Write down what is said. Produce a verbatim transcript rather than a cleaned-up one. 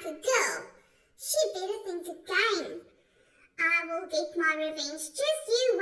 like a girl. She better think again. I will get my revenge. Just you